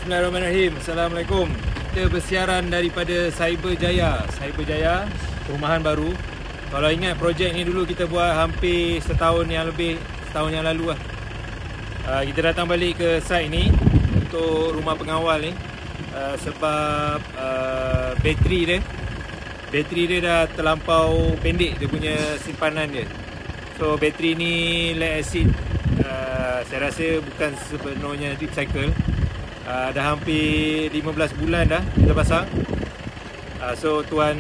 Bismillahirrahmanirrahim. Assalamualaikum. Kita bersiaran daripada Cyberjaya. Cyberjaya, perumahan baru. Kalau ingat projek ni dulu kita buat hampir setahun yang lalu lah. Kita datang balik ke site ni untuk rumah pengawal ni sebab bateri dia dah terlampau pendek dia punya simpanan dia. So bateri ni lead acid, saya rasa bukan sepenuhnya deep cycle. Dah hampir 15 bulan dah kita pasang. So tuan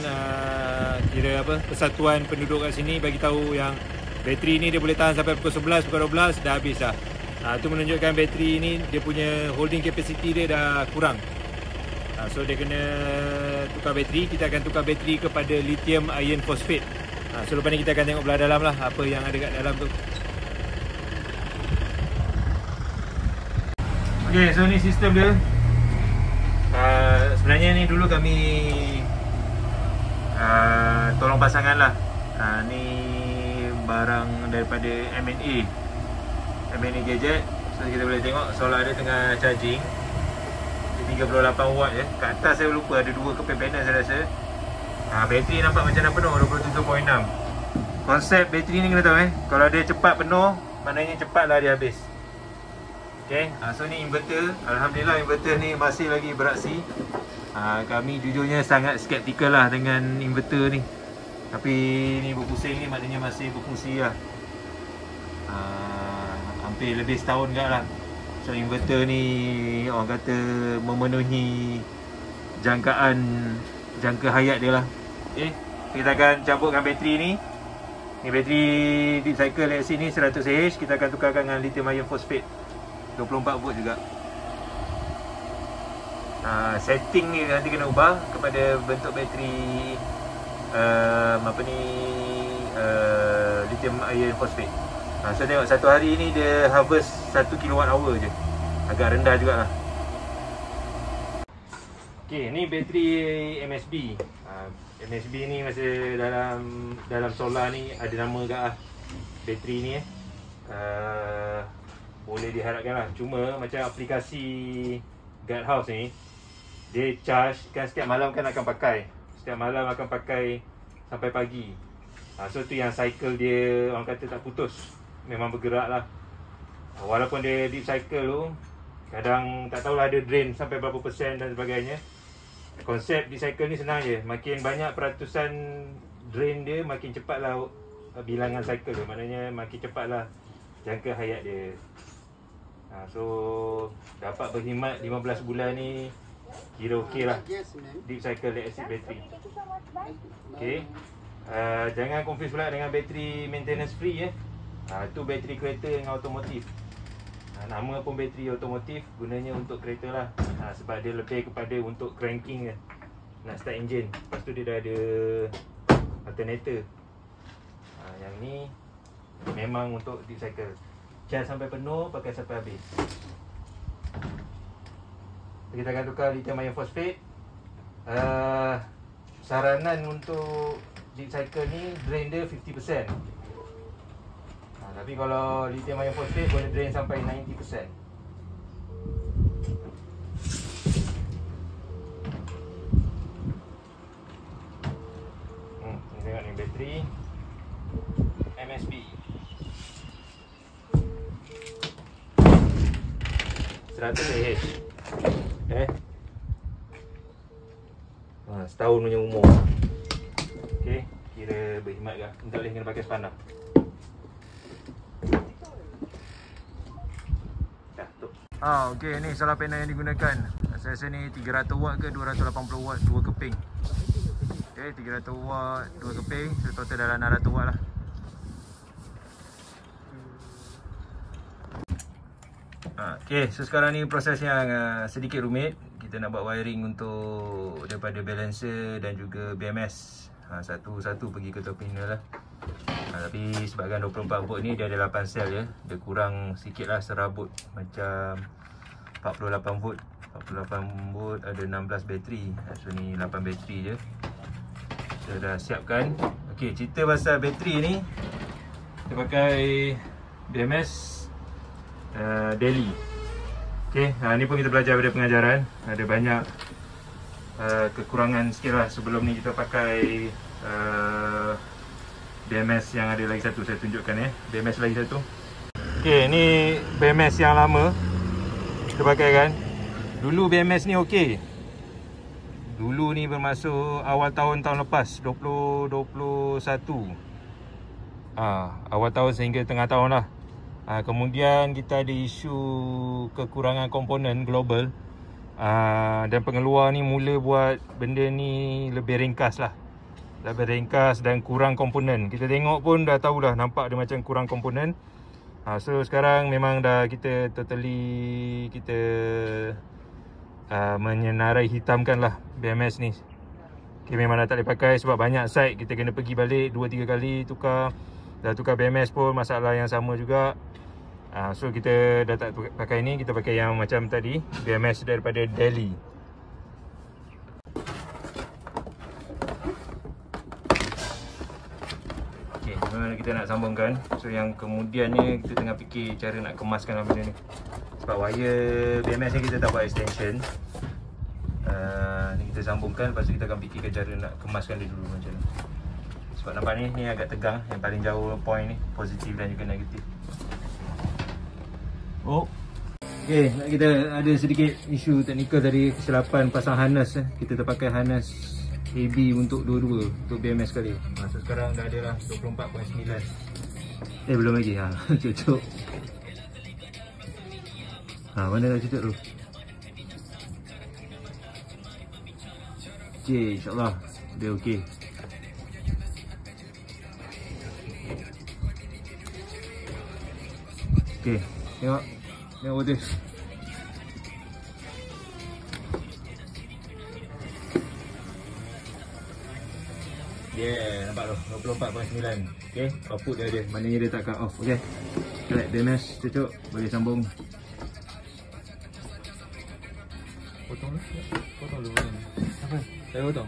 Persatuan Penduduk kat sini bagi tahu yang bateri ni dia boleh tahan sampai pukul 11, pukul 12 dah habis dah. Itu menunjukkan bateri ni dia punya holding capacity dia dah kurang. So dia kena tukar bateri. Kita akan tukar bateri kepada lithium iron phosphate. So lepas ni kita akan tengok belah dalam lah apa yang ada kat dalam tu. Okay, so ni sistem dia. Sebenarnya ni dulu kami tolong pasangan lah. Ni barang daripada M&A Gadget. So kita boleh tengok solar dia tengah charging. Dia 38 watt je. Kat atas saya lupa ada 2 keping panel saya rasa. Bateri nampak macam dah penuh 27.6. Konsep bateri ni kena tahu kalau dia cepat penuh, maknanya cepatlah dia habis. Okay, so ni inverter. Alhamdulillah inverter ni masih lagi beraksi. Kami jujurnya sangat skeptikal lah dengan inverter ni. Tapi ni berpusing ni maknanya masih berfungsi lah. Hampir lebih setahun kat lah. So inverter ni orang kata memenuhi jangka hayat dia lah. Okay, kita akan campurkan bateri ni. Ni bateri deep cycle lead acid ni 100Ah. Kita akan tukarkan dengan lithium iron phosphate 24 volt juga. Setting ni nanti kena ubah kepada bentuk bateri lithium iron phosphate. So tengok satu hari ni dia harvest 1 kWh je. Agak rendah jugalah. Okay, ni bateri MSB. MSB ni masa dalam solar ni ada nama kat lah bateri ni boleh diharapkan lah. Cuma macam aplikasi guardhouse ni, dia charge kan setiap malam kan akan pakai. Setiap malam akan pakai sampai pagi. So tu yang cycle dia orang kata tak putus. Memang bergerak lah. Walaupun dia deep cycle tu, kadang tak tahulah ada drain sampai berapa persen dan sebagainya. Konsep deep cycle ni senang je. Makin banyak peratusan drain dia, makin cepatlah bilangan cycle dia. Maknanya makin cepatlah jangka hayat dia. So dapat berkhidmat 15 bulan ni kira okey lah. Deep cycle lead acid battery. Okay, jangan confuse pula dengan bateri maintenance free tu bateri kereta dengan otomotif. Nama pun bateri otomotif, gunanya untuk kereta lah. Sebab dia lebih kepada untuk cranking nak start engine. Lepas tu dia dah ada alternator. Yang ni memang untuk deep cycle. Charge sampai penuh, pakai sampai habis. Kita akan tukar lithium iron phosphate. Saranan untuk deep cycle ni drain dia 50%. Tapi kalau lithium iron phosphate boleh drain sampai 90%. Ni tengok ni bateri MSB 100Ah. Setahun punya umur. Okay, kira berkhidmat ke. Tak boleh kena pakai spana. Okay, ni solar panel yang digunakan. Saya rasa ni 300 watt ke 280 watt, 2 keping. Okay, 300 watt, 2 keping. So total dalam 600 watt lah. Okay, so sekarang ni proses yang sedikit rumit. Kita nak buat wiring untuk daripada balancer dan juga BMS. Satu-satu pergi ke terminal lah. Tapi sebabkan 24 volt ni dia ada 8 sel je. Dia kurang sikit lah serabut. Macam 48 volt. 48 volt ada 16 bateri. So ni 8 bateri je. Kita dah siapkan. Okay, cerita pasal bateri ni, kita pakai BMS Delhi. Okay, ni pun kita belajar pada pengajaran. Ada banyak kekurangan sikit lah. Sebelum ni kita pakai BMS yang ada lagi satu, saya tunjukkan BMS lagi satu. Okay, ni BMS yang lama kita pakai kan. Dulu BMS ni okey. Dulu ni bermaksud awal tahun lepas 2021. Awal tahun sehingga tengah tahun lah. Kemudian kita ada isu kekurangan komponen global, dan pengeluar ni mula buat benda ni lebih ringkas lah. Lebih ringkas dan kurang komponen. Kita tengok pun dah tahu dah, nampak dia macam kurang komponen. So sekarang memang dah kita totally menyenarai hitamkan lah BMS ni. Okay, memang dah tak boleh pakai sebab banyak site kita kena pergi balik 2-3 kali tukar. Dah tukar BMS pun masalah yang sama juga. So kita dah tak pakai ni, kita pakai yang macam tadi, BMS daripada Delhi. Okay, memang kita nak sambungkan. So yang kemudian ni kita tengah fikir cara nak kemaskan benda ni. Sebab wire BMS ni kita tak buat extension. Ni kita sambungkan, lepas tu kita akan fikirkan cara nak kemaskan dia dulu macam ni. Sebab nampak ni agak tegang. Yang paling jauh point ni, positif dan juga negatif. Okay, kita ada sedikit isu teknikal tadi, kesilapan pasang harness. Kita terpakai harness AB untuk dua-dua, untuk BMS sekali. So sekarang dah ada lah 24.9. Belum lagi. Cucuk. Mana dah cucuk tu? Okay, insyaAllah dia okey. Okay, tengok voltage. Nampak tu 24.9. Okay, output dia ada, maknanya dia takkan off. Okay, right, BMS cucuk, boleh sambung. Potong dulu kan. Apa? Saya potong.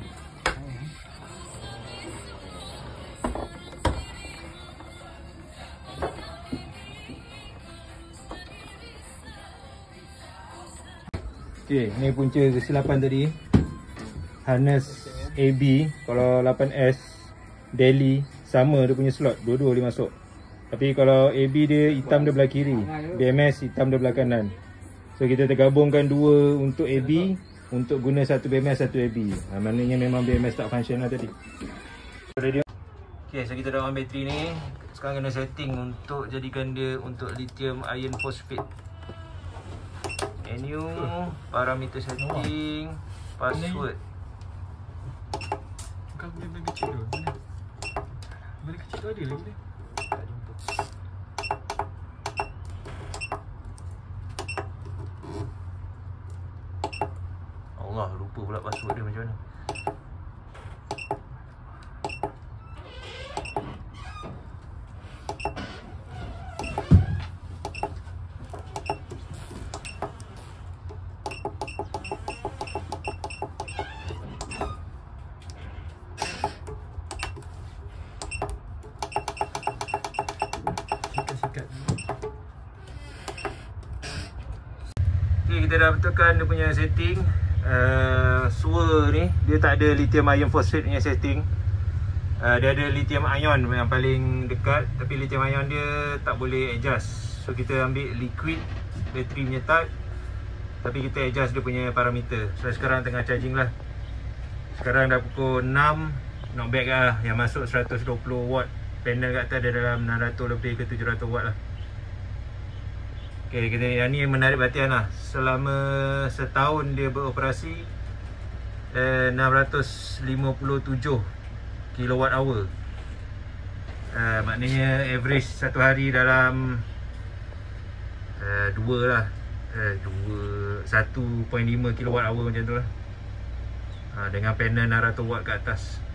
Okay, ni punca kesilapan tadi. Harness AB, kalau 8S Delhi sama dia punya slot, dua-dua boleh masuk. Tapi kalau AB dia hitam dia belah kiri, BMS hitam dia belah kanan. So kita tergabungkan dua untuk AB, untuk guna satu BMS, satu AB. Maknanya memang BMS tak function lah tadi. Okay, so kita dah on bateri ni. Sekarang kena setting untuk jadikan dia untuk lithium iron phosphate. Menu, parameter setting, password. Kau punya benda kecil tu, mana? Benda kecil tu ada lagi ni? Tak jumpa. Allah, lupa pula password dia macam mana. Okay, kita dah betulkan dia punya setting. Swirl ni dia tak ada lithium iron phosphate punya setting. Dia ada lithium ion yang paling dekat, tapi lithium ion dia tak boleh adjust. So kita ambil liquid bateri punya type, tapi kita adjust dia punya parameter. So sekarang tengah charging lah. Sekarang dah pukul 6. Not bad lah, yang masuk 120 watt. Panel kat atas ada dalam 600 lebih ke 700 watt lah. Okay, yang ni menarik perhatian lah. Selama setahun dia beroperasi 657 kilowatt hour. Maknanya average satu hari dalam 1.5 kilowatt hour macam tu lah. Dengan panel 600 watt ke atas.